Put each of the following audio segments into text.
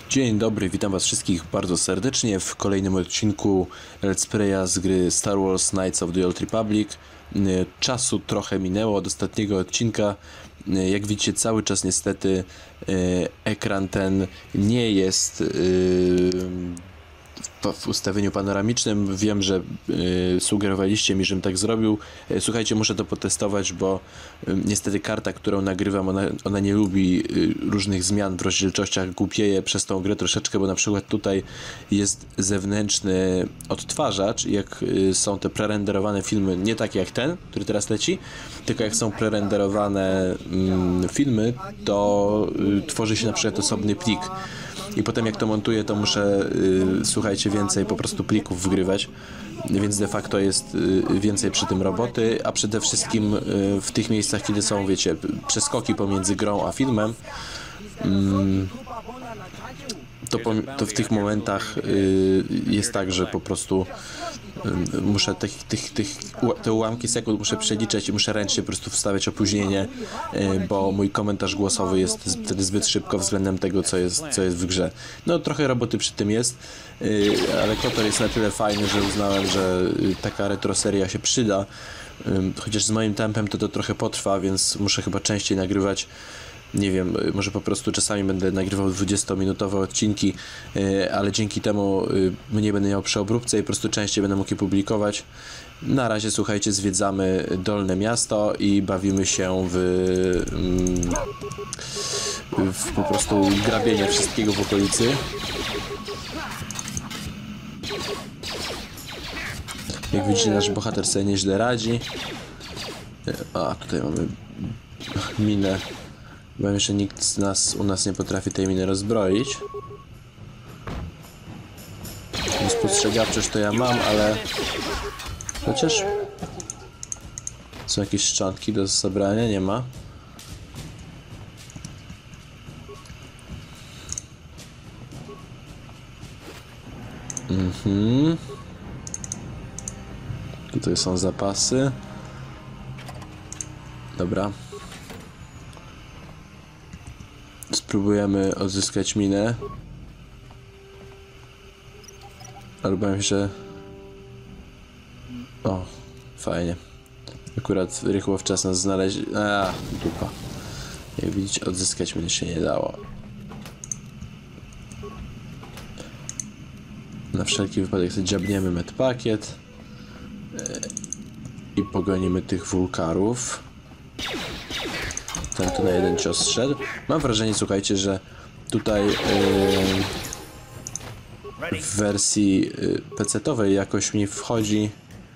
Dzień dobry, witam was wszystkich bardzo serdecznie w kolejnym odcinku Let's Playa z gry Star Wars Knights of the Old Republic. Czasu trochę minęło od ostatniego odcinka. Jak widzicie, cały czas niestety ekran ten nie jest w ustawieniu panoramicznym. Wiem, że sugerowaliście mi, żebym tak zrobił. Słuchajcie, muszę to potestować, bo niestety karta, którą nagrywam, ona nie lubi różnych zmian w rozdzielczościach, głupieje przez tą grę troszeczkę, bo na przykład tutaj jest zewnętrzny odtwarzacz. Jak są te prerenderowane filmy, nie takie jak ten, który teraz leci, tylko jak są prerenderowane filmy, to tworzy się na przykład osobny plik. I potem jak to montuję, to muszę, słuchajcie, więcej po prostu plików wgrywać, więc de facto jest więcej przy tym roboty, a przede wszystkim w tych miejscach, kiedy są, wiecie, przeskoki pomiędzy grą a filmem, to w tych momentach jest tak, że po prostu muszę te ułamki sekund muszę przeliczać i muszę ręcznie po prostu wstawiać opóźnienie, bo mój komentarz głosowy jest wtedy zbyt szybko względem tego, co jest w grze. No trochę roboty przy tym jest, ale KOTOR jest na tyle fajny, że uznałem, że taka retroseria się przyda, chociaż z moim tempem to trochę potrwa, więc muszę chyba częściej nagrywać. Nie wiem, może po prostu czasami będę nagrywał 20-minutowe odcinki, ale dzięki temu nie będę miał przy obróbce i po prostu częściej będę mógł je publikować. Na razie, słuchajcie, zwiedzamy Dolne Miasto i bawimy się w po prostu grabienie wszystkiego w okolicy. Jak widzicie, nasz bohater sobie nieźle radzi. A, tutaj mamy minę. Bo jeszcze nikt u nas nie potrafi tej miny rozbroić. Spostrzegawczość to ja mam, ale chociaż są jakieś szczątki do zabrania? Nie ma. Tutaj są zapasy. Dobra. Spróbujemy odzyskać minę. Ale bałem się, że... O, fajnie. Akurat rychło wczesno znaleźć... dupa. Jak widzicie, odzyskać minę się nie dało. Na wszelki wypadek sobie dziabniemy medpakiet. I pogonimy tych wulkarów. Ten tu na jeden cios szedł. Mam wrażenie, słuchajcie, że tutaj w wersji PC-towej jakoś mi wchodzi...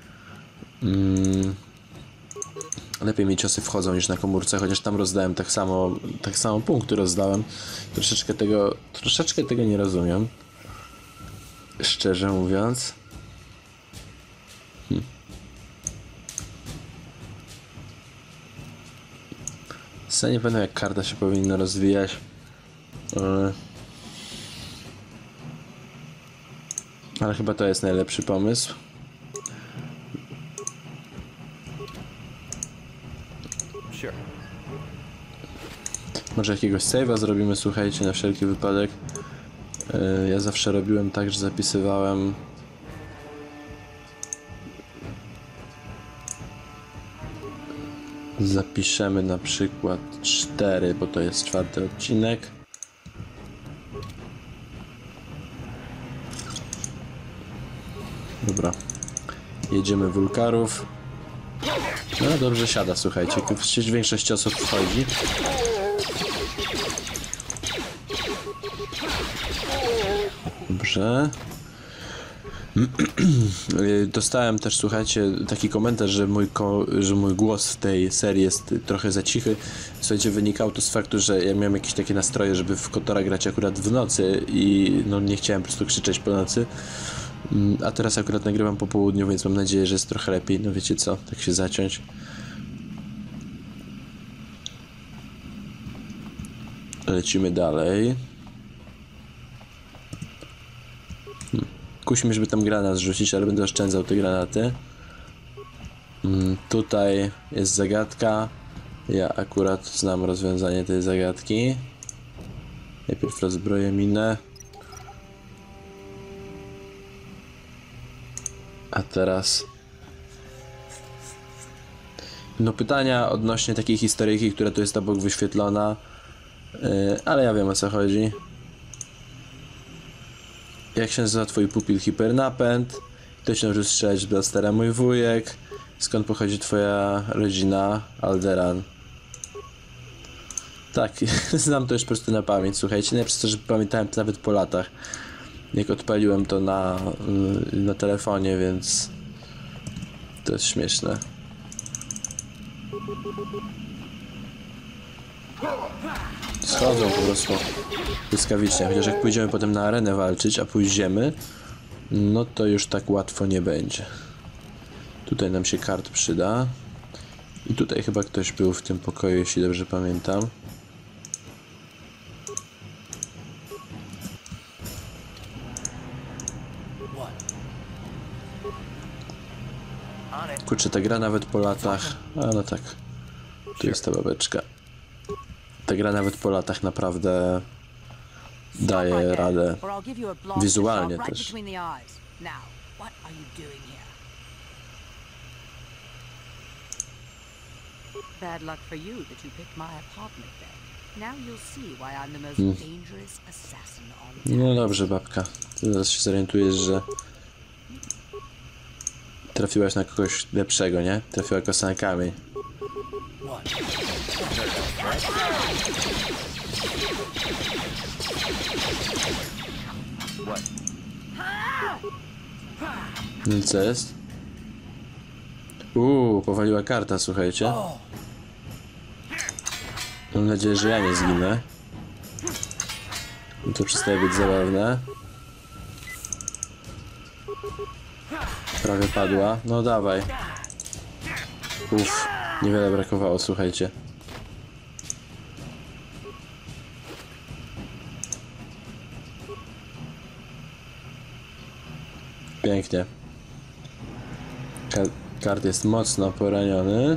lepiej mi ciosy wchodzą niż na komórce, chociaż tam rozdałem tak samo punkty rozdałem. Troszeczkę tego nie rozumiem. Szczerze mówiąc. Nie pamiętam, jak karta się powinna rozwijać. Ale chyba to jest najlepszy pomysł. Może jakiegoś save'a zrobimy, słuchajcie, na wszelki wypadek. Ja zawsze robiłem tak, że zapisywałem... Zapiszemy na przykład 4, bo to jest 4. odcinek. Dobra. Jedziemy wulkarów. No dobrze siada, słuchajcie. Większość ciosów wchodzi. Dobrze. Dostałem też, słuchajcie, taki komentarz, że mój głos w tej serii jest trochę za cichy. Słuchajcie, wynikało to z faktu, że ja miałem jakieś takie nastroje, żeby w KOTORa grać akurat w nocy i no nie chciałem po prostu krzyczeć po nocy. A teraz akurat nagrywam po południu, więc mam nadzieję, że jest trochę lepiej. No wiecie co, tak się zaciąć. Lecimy dalej. Kusi mnie, żeby tam granat zrzucić, ale będę oszczędzał te granaty. Tutaj jest zagadka. Ja akurat znam rozwiązanie tej zagadki. Najpierw rozbroję minę. A teraz... No pytania odnośnie takiej historyjki, która tu jest obok wyświetlona. Ale ja wiem, o co chodzi. Jak się nazywa twój pupil hipernapęd? Ktoś może strzelać z blastera mój wujek. Skąd pochodzi twoja rodzina? Alderan. Tak, znam to już po prostu na pamięć, słuchajcie. Nie przez to, że pamiętałem to nawet po latach. Jak odpaliłem to na telefonie, więc... To jest śmieszne. Schodzą po prostu błyskawicznie, chociaż jak pójdziemy potem na arenę walczyć, a pójdziemy, no to już tak łatwo nie będzie. Tutaj nam się kart przyda. I tutaj chyba ktoś był w tym pokoju, jeśli dobrze pamiętam. Kurczę, ta gra nawet po latach... A no tak, tu jest ta babeczka. Ta gra nawet po latach naprawdę daje radę. Wizualnie też. Bad luck for you that you picked my apartment then. Now you'll see why I'm the most dangerous assassin on town. No dobrze, babka. Teraz się zorientujesz, że trafiłaś na kogoś lepszego, nie? Trafiła kosa na kamień. No i co jest? Powaliła karta, słuchajcie. Mam nadzieję, że ja nie zginę. No to przestaje być zabawne. Prawie padła. No dawaj. Uff, niewiele brakowało, słuchajcie. Pięknie. Kart jest mocno poraniony.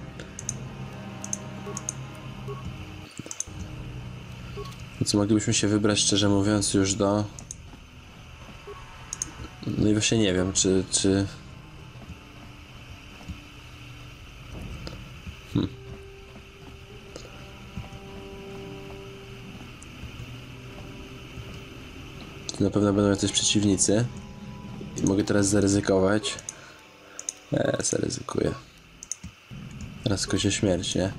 Więc moglibyśmy się wybrać, szczerze mówiąc, już do... No i właśnie nie wiem, czy... Tu na pewno będą jacyś przeciwnicy. I mogę teraz zaryzykować. Zaryzykuję. Teraz kozie śmierć, nie?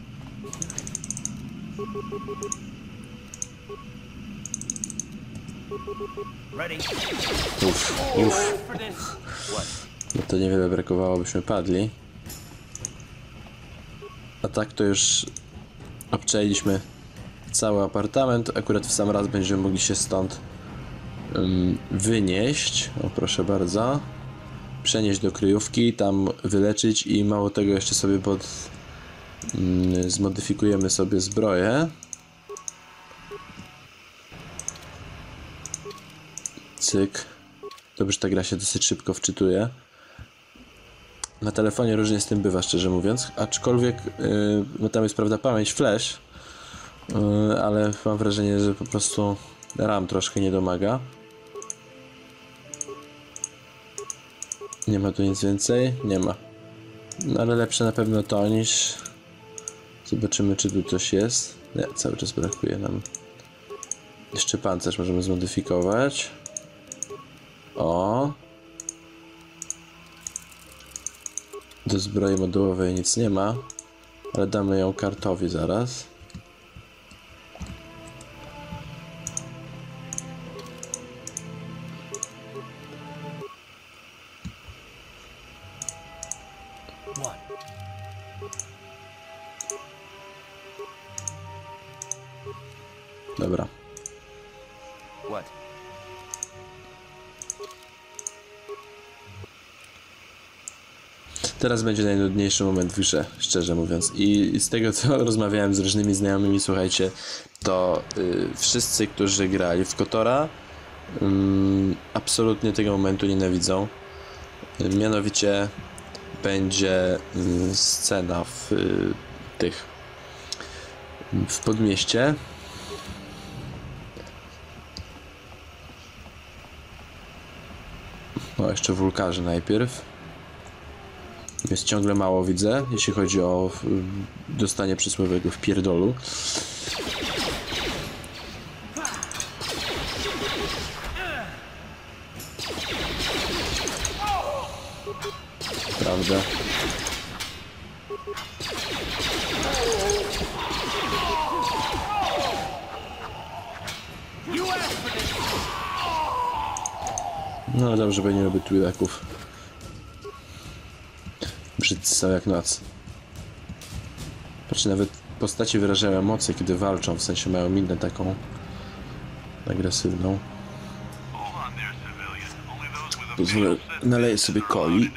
Uff. No to niewiele brakowało, byśmy padli. A tak to już obczajiliśmy cały apartament. Akurat w sam raz będziemy mogli się stąd wynieść. O, proszę bardzo. Przenieść do kryjówki, tam wyleczyć i mało tego jeszcze sobie zmodyfikujemy sobie zbroję. Cyk. Dobrze, ta gra się dosyć szybko wczytuje. Na telefonie różnie z tym bywa, szczerze mówiąc. Aczkolwiek, no tam jest prawda pamięć flash, ale mam wrażenie, że po prostu RAM troszkę nie domaga. Nie ma tu nic więcej? Nie ma. No ale lepsze na pewno to niż... Zobaczymy, czy tu coś jest. Nie, cały czas brakuje nam. Jeszcze pancerz możemy zmodyfikować. O. Do zbroi modułowej nic nie ma, ale damy ją kartowi zaraz. Dobra. Teraz będzie najnudniejszy moment w grze, szczerze mówiąc. I z tego, co rozmawiałem z różnymi znajomymi, słuchajcie, to wszyscy, którzy grali w KOTORa, absolutnie tego momentu nienawidzą. Mianowicie będzie scena w Podmieście. No, jeszcze wulkarzy najpierw. Jest ciągle mało, widzę, jeśli chodzi o dostanie przysłowiowego wpierdolu. Prawda? No dobrze, bo nie lubię twilaków. Brzydcy są jak noc. Patrzcie, nawet postaci wyrażają emocje, kiedy walczą, w sensie mają minę taką agresywną. Pozwolę, naleję sobie coli.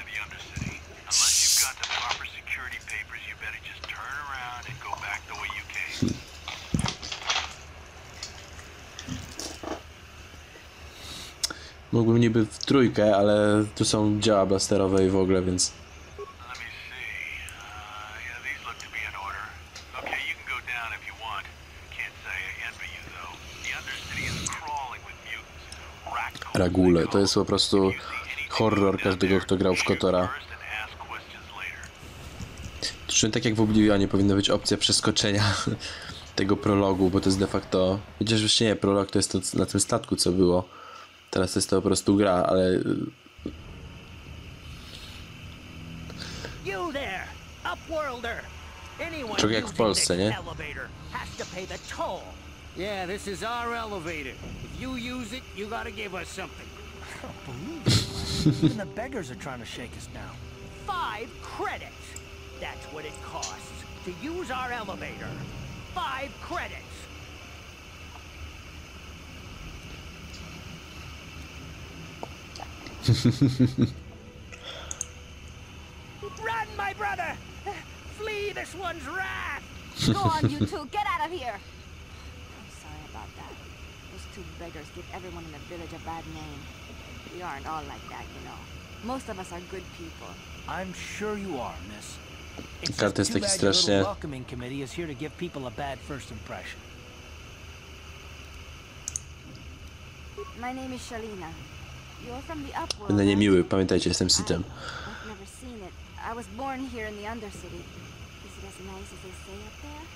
Mógłbym niby w trójkę, ale tu są działa blasterowe i w ogóle, więc... Ragule, to jest po prostu horror każdego, kto grał w KOTORa. Zresztą tak jak w Oblivionie powinna być opcja przeskoczenia tego prologu, bo to jest de facto... Chociaż właśnie nie, prolog to jest to na tym statku, co było. Teraz jest to po prostu gra, ale... Trochę jak w Polsce, nie? Yeah, this is our elevator. If you use it, you gotta give us something. Even the beggars are trying to shake us now. 5 credits. That's what it costs to use our elevator. 5 credits. Run, my brother! Flee this one's wrath! Go on, you two. Get out of here. I'm sorry about that. Those 2 beggars give everyone in the village a bad name. We aren't all like that, you know. Most of us are good people. I'm sure you are, miss. It's Karta jest just too taki bad your strasznie... little welcoming committee is here to give people a bad first impression. My name is Shalina. You're from the Upworld. Będę aren't niemiły, you? pamiętajcie, jestem Sitem. I've never seen it. I was born here in the Undercity. Is it as nice as they say up there?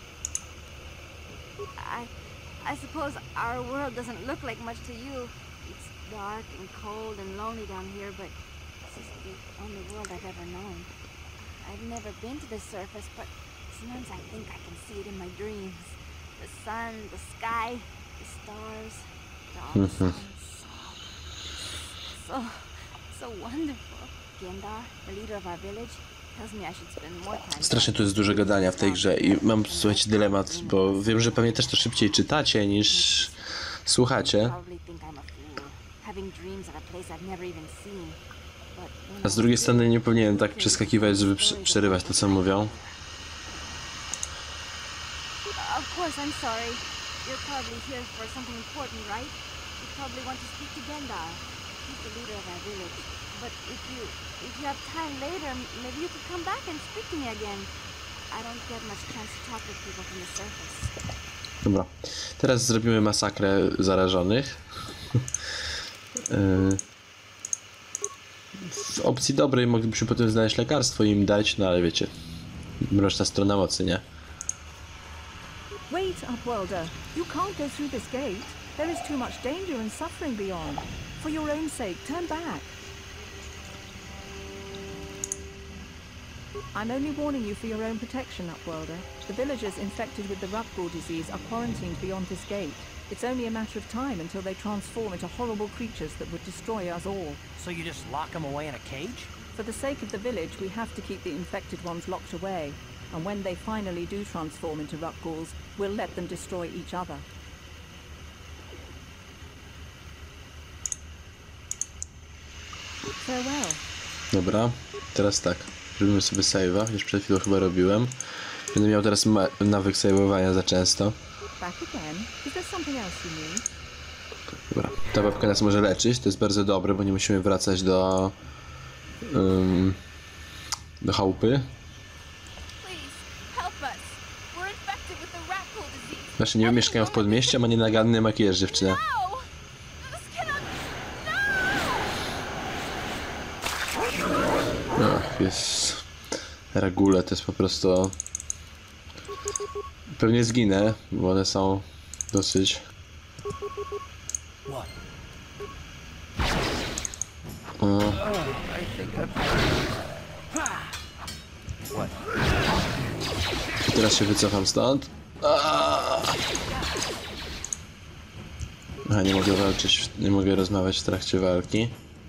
I suppose our world doesn't look like much to you. It's dark and cold and lonely down here, but this is the only world I've ever known. I've never been to the surface, but sometimes I think I can see it in my dreams. The sun, the sky, the stars, it all sounds so wonderful. Gendar, the leader of our village, tells me I should spend more time. Strasznie tu jest dużo gadania w tej grze i mam, słuchajcie, dylemat, bo wiem, że pewnie też to szybciej czytacie niż słuchacie. Probably think I'm a fool, having dreams of a place I've never even seen. But when A z drugiej strony nie powinienem tak przeskakiwać, żeby przerywać to, co mówią. Of course, I'm sorry. You're probably here for something important, right? You probably want to speak to Gendar. He's the leader of our village. But if you have time later, maybe you could come back and speak to me again. I don't get much chance to talk with people from the surface. Dobra, teraz zrobimy masakrę zarażonych. W opcji dobrej moglibyśmy potem znaleźć lekarstwo i im dać, no ale wiecie, mroczna strona mocy, nie? Wait, Upworlder. You can't go through this gate. There is too much danger and suffering beyond. For your own sake, turn back. I'm only warning you for your own protection, Upworlder. The villagers infected with the Rupgul disease are quarantined beyond this gate. It's only a matter of time until they transform into horrible creatures that would destroy us all. So you just lock them away in a cage? For the sake of the village, we have to keep the infected ones locked away. And when they finally do transform into Rupguls, we'll let them destroy each other. Farewell. Dobra, teraz tak, robimy sobie save'a, już przed chwilą chyba robiłem. Będę miał teraz nawyk save'owania za często. Back again. Is there something else you need? Dobra, ta babka nas może leczyć, to jest bardzo dobre, bo nie musimy wracać do chałupy. Please, help us. We're infected with the Rupgul disease. Znaczy nie mieszkają w podmieście, ma nienaganny makijaż dziewczyna. No! This cannot... No! jest Ragule, to jest po prostu... Pewnie zginę, bo one są dosyć... What? I teraz się wycofam stąd. Aha, nie mogę walczyć, nie mogę rozmawiać w trakcie walki.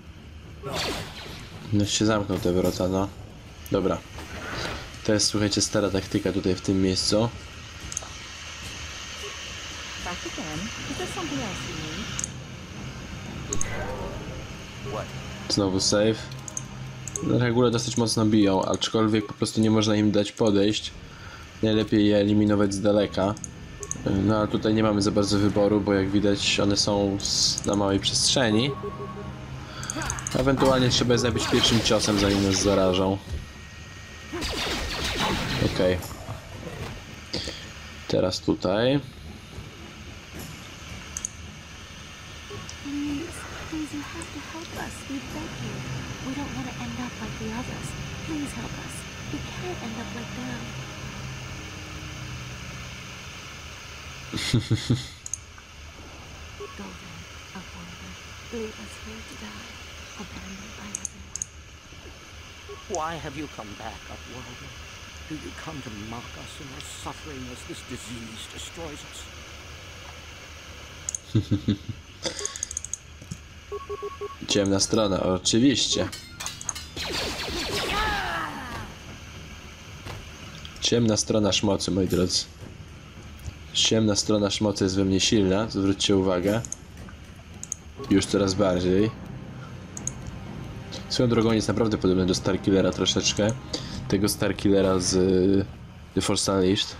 No się zamknął te wrota, no. Dobra. To jest, słuchajcie, stara taktyka tutaj w tym miejscu. Back again. Is there something else you need? Znowu save. Regule dosyć mocno biją, aczkolwiek po prostu nie można im dać podejść. Najlepiej je eliminować z daleka. No ale tutaj nie mamy za bardzo wyboru, bo jak widać one są na małej przestrzeni. Ewentualnie trzeba je zabić pierwszym ciosem, zanim nas zarażą. Okej. Teraz tutaj. Please, you have to help us. We beg you. We don't want to end up like the others. Please help us. We can't end up like them. Go then, Upworther. Leave us here to die, abandoned by everyone. Why have you come back, Upworlder? Do you come to mock us in our suffering as this disease destroys us? Ciemna strona, oczywiście. Ciemna strona szmocy, moi drodzy. Ciemna strona szmocy jest we mnie silna, zwróćcie uwagę. Już coraz bardziej. Swoją drogą jest naprawdę podobny do Starkillera troszeczkę. Tego Starkillera z The Force Unleashed.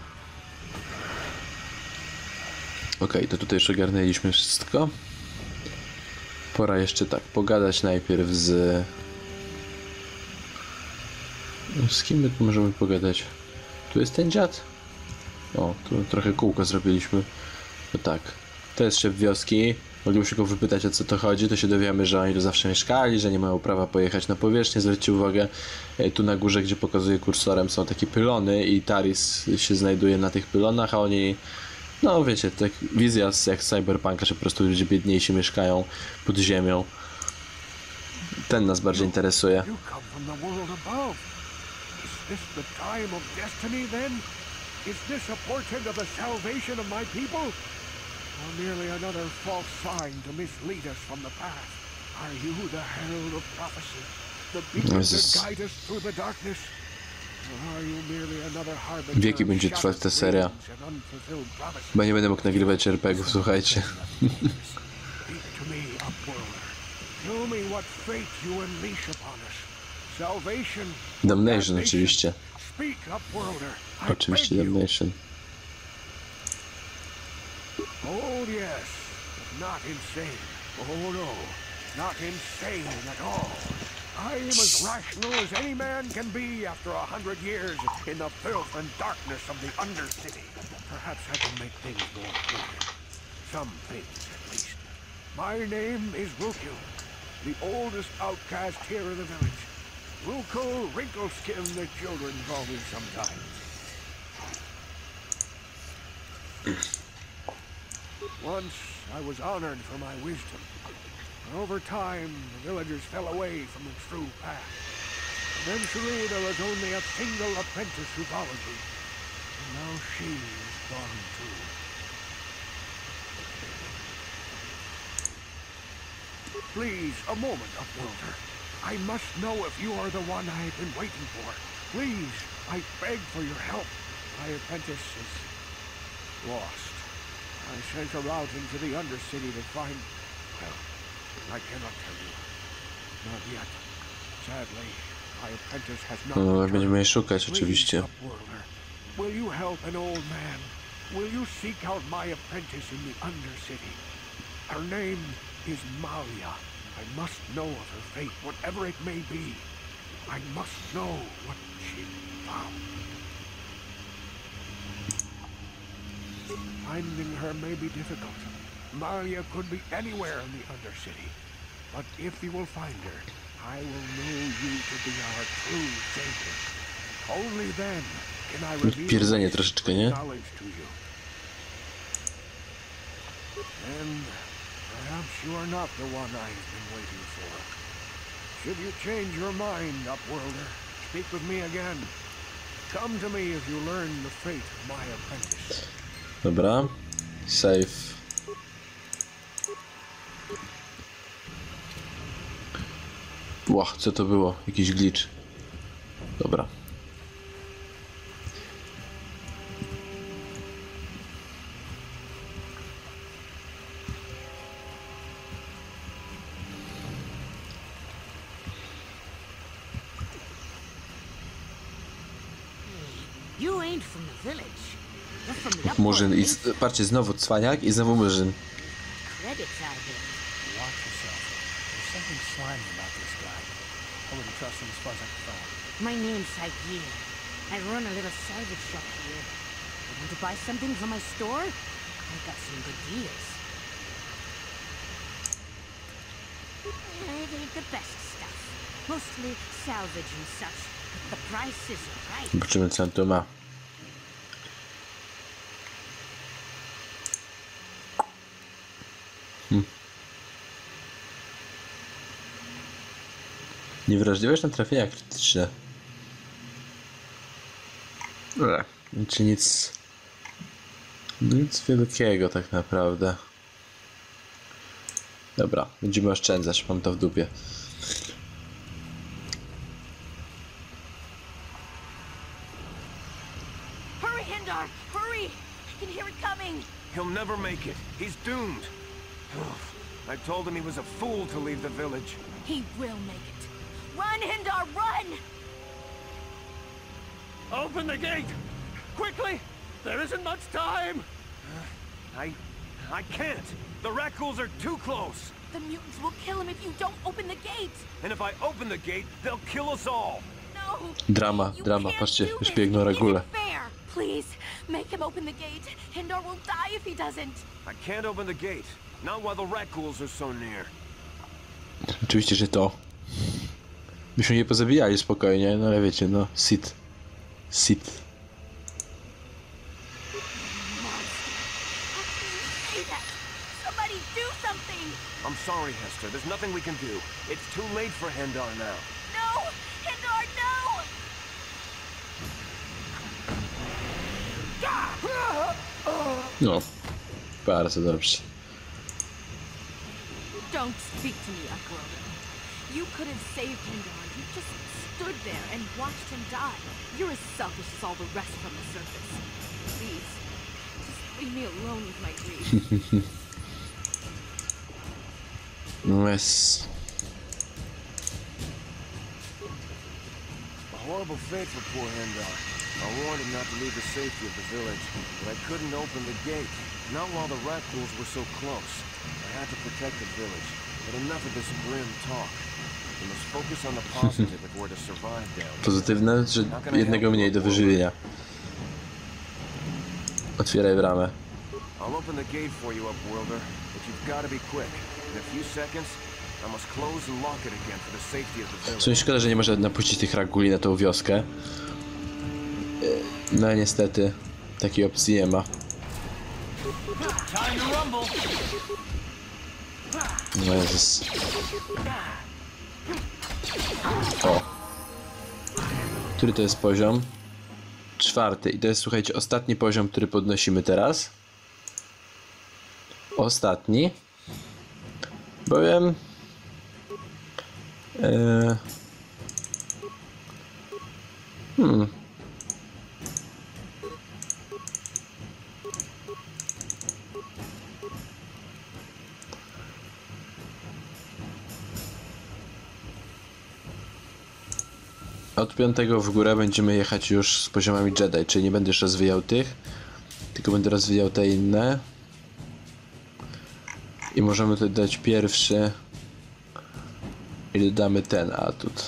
Okej, to tutaj już ogarnęliśmy wszystko. Pora jeszcze tak pogadać najpierw z... Z kim my tu możemy pogadać? Tu jest ten dziad? O, tu trochę kółko zrobiliśmy. No tak. To jest szef wioski. Moglibyśmy go wypytać, o co to chodzi. To się dowiemy, że oni tu zawsze mieszkali, że nie mają prawa pojechać na powierzchnię. Zwróćcie uwagę, tu na górze, gdzie pokazuję kursorem, są takie pylony i Taris się znajduje na tych pylonach, a oni... No wiecie, tak wizja jak Cyberpunka, że po prostu ludzie biedniejsi mieszkają pod ziemią. Ten nas bardziej interesuje. You come from the world above. Is this the time of destiny then? Is this a portent of the salvation of my people? Or merely another false sign to mislead us from the path? Are you the herald of prophecy? The beacon that guide us through the darkness? Or are you merely another harbinger Wieki of będzie trwać ta seria. dreams and unfulfilled promises? Bo nie będę mógł nagrywać RPGów, słuchajcie. Speak to me, Upworlder. Tell me what fate you unleash upon us. Salvation. or Damnation damnation? oczywiście. Speak, Upworlder. I Oczywiście beg you. Damnation. Oh yes, but not insane. Oh no, not insane at all. I am as rational as any man can be after 100 years in the filth and darkness of the Undercity. Perhaps I can make things more clear. Some things, at least. My name is Ruku, the oldest outcast here in the village. Ruku Wrinkleskin, the children call me sometimes. Once I was honored for my wisdom. But over time, the villagers fell away from the true path. Eventually, there was only a single apprentice who followed me. And now she is gone too. Please, a moment, Upworlder. I must know if you are the one I've been waiting for. Please, I beg for your help. My apprentice is lost. I sent her out into the Undercity to find... Well, I cannot tell you. Not yet. Sadly, my apprentice has not No, returned. będziemy jej szukać Please, oczywiście. Upworlder, will you help an old man? Will you seek out my apprentice in the Undercity? Her name is Malia. I must know of her fate, whatever it may be. I must know what she found. Finding her may be difficult. Malia could be anywhere in the Undercity. But if you will find her, I will know you to be our true savior. Only then can I reveal Pierdzenie my troszeczkę, secret nie? knowledge to you. And perhaps you are not the one I've been waiting for. Should you change your mind, Upworlder, speak with me again. Come to me if you learn the fate of my apprentice. Dobra. Save. Ła, co to było? Jakiś glitch. Dobra. You ain't from the village. You're from the Murzyn i... Upworld. Patrzcie, znowu cwaniak i znowu Murzyn. Credits out of it. Watch yourself. There's something slimy about this guy. I wouldn't trust him as far as I can follow. My name's Saigir. I run a little salvage shop here. You want to buy something from my store? I got some good deals. It ain't the best stuff. Mostly salvage and such. But the price is right. Zobaczymy, co on tu ma. Niewrażliwość na trafienia krytyczne. Czy nic... Nic wielkiego tak naprawdę. Dobra, będziemy oszczędzać, mam to w dupie. Hurry, Hindar! Hurry! I can hear it coming! He'll never make it. He's doomed. I told him he was a fool to leave the village. He will make it. Run, Hindar, run! Open the gate! Quickly! There isn't much time! I can't. The Rakghouls are too close. The mutants will kill him if you don't open the gate! And if I open the gate, they'll kill us all. No! Drama, You drama, can't patrzcie, do już this. biegną It Ragule. isn't fair! Please, make him open the gate. Hindar will die if he doesn't. I can't open the gate. Not while the Rakghouls are so near. Oczywiście, że to. Byśmy je pozabijali spokojnie, no ale wiecie, no, sit. Say that. Somebody do something! I'm sorry, Hester. There's nothing we can do. It's too late for Hendar now. No! Hindar, no! No, bardzo dobrze. Don't speak to me, Upworlder. You could have saved Hindar. You just stood there and watched him die. You're as selfish as all the rest from the surface. Please, just leave me alone with my grief. Yes. A horrible fate for poor Hendar. I warned him not to leave the safety of the village, but I couldn't open the gate. Not while the Rakghouls were so close. I had to protect the village. But enough of this grim talk. We must focus on the positive if we're to survive down here. Pozytywne, że jednego mniej do wyżywienia. Otwieraj bramę. I'll open the gate for you, Upworlder, but you've got to be quick. In a few seconds, I must close and lock it again for the safety of the W village. sumie szkoda, że nie można napuścić tych Raguli na tą wioskę. No niestety, takiej opcji nie ma. Time to rumble. No Jezus. O. Który to jest poziom? 4. I to jest, słuchajcie, ostatni poziom, który podnosimy teraz. Ostatni. Bowiem... Od 5 w górę będziemy jechać już z poziomami Jedi, czyli nie będę już rozwijał tych, tylko będę rozwijał te inne. I możemy tutaj dać pierwszy i dodamy ten atut.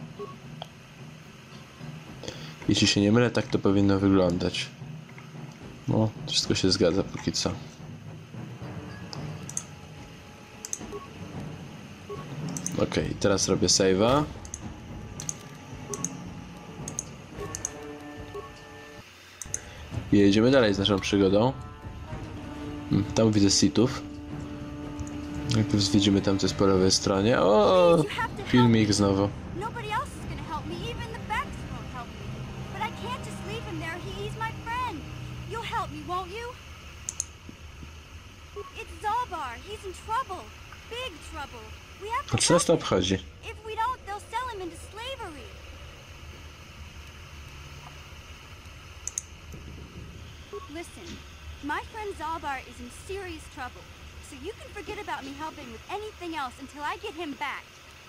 Jeśli się nie mylę, tak to powinno wyglądać. No, wszystko się zgadza póki co. Okej, teraz robię save'a. I jedziemy dalej z naszą przygodą. Tam widzę sitów. Najpierw widzimy tam coś po lewej stronie. O, filmik znowu. Nobody else is gonna help me. Even the facts won't help me. But I can't just leave him there. He's my friend. You'll help me, won't you? It's Zalbar. He's in trouble. Big trouble. We have to Co nas to help him. obchodzi? If we don't, they'll sell him into slavery. Listen, my friend Zalbar is in serious trouble. So you can forget about me helping with anything else until I get him back.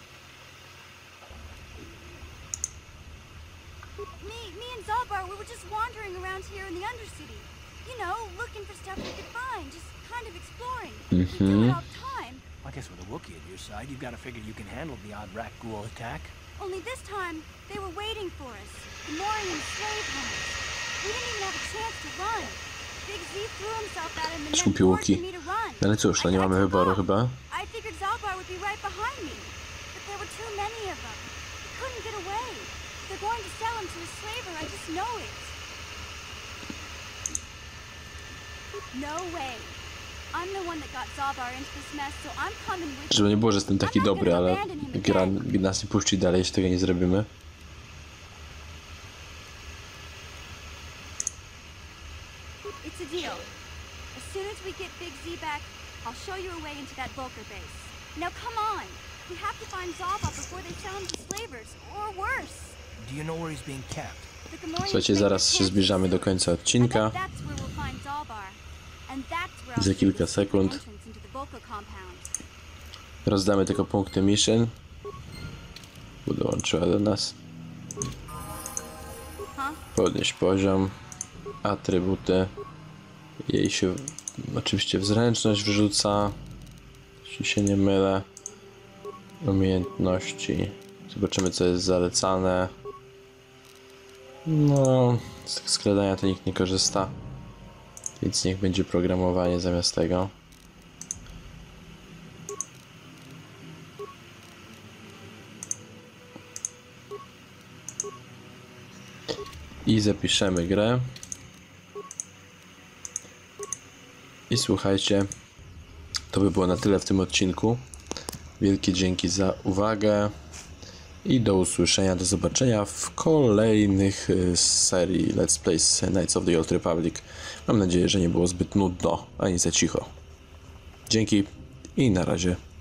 Me and Zalbar, we were just wandering around here in the Undercity. You know, looking for stuff we could find, just kind of exploring. We do it all the time. I guess with a Wookiee at your side, you've got to figure you can handle the odd rat ghoul attack. Only this time, they were waiting for us. The Morian slave hunters. We didn't even have a chance to run. Big Z threw himself at him and then Skupił łuki. forced me to run. Ale cóż, to nie mamy wyboru chyba. I figured Zalbar would be right behind me. But there were too many of them. He couldn't get away. They're going to sell him to a slaver, I just know it. No way. I'm the one that got Zalbar into this mess, so I'm coming with you. Żeby nie było, że jestem taki I'm not dobry, gonna ale abandon him gra again. nas nie puści dalej, jeśli tego nie zrobimy. It's a deal. As soon as we get Big Z back, I'll show you a way into that Volker base. Now come on. We have to find Zalbar before they sell him to slavers, or worse. Do you know where he's being kept? The Gamorreans Słuchajcie, think zaraz the się camp is zbliżamy do soon. końca I odcinka. bet that's where we'll find Zalbar. And that's where I'll Za see kilka the secret sekund. entrance into the Volker compound. Rozdamy tylko punkty mission. Dołączyła do nas. Podnieść poziom. Atrybuty. Jej się oczywiście w zręczność wrzuca. Jeśli się nie mylę. Umiejętności. Zobaczymy, co jest zalecane. No, z tych skradania to nikt nie korzysta. Więc niech będzie programowanie zamiast tego. I zapiszemy grę. I słuchajcie, to by było na tyle w tym odcinku. Wielkie dzięki za uwagę i do usłyszenia, do zobaczenia w kolejnych serii Let's Plays Knights of the Old Republic. Mam nadzieję, że nie było zbyt nudno, ani za cicho. Dzięki i na razie.